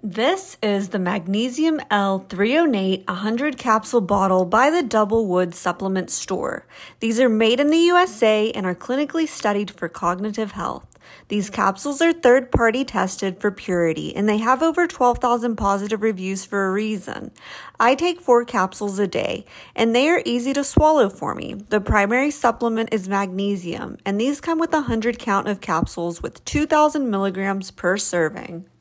This is the Magnesium L-Threonate 100 capsule bottle by the Double Wood Supplement Store. These are made in the USA and are clinically studied for cognitive health. These capsules are third-party tested for purity, and they have over 12,000 positive reviews for a reason. I take 4 capsules a day, and they are easy to swallow for me. The primary supplement is magnesium, and these come with a 100 count of capsules with 2,000 milligrams per serving.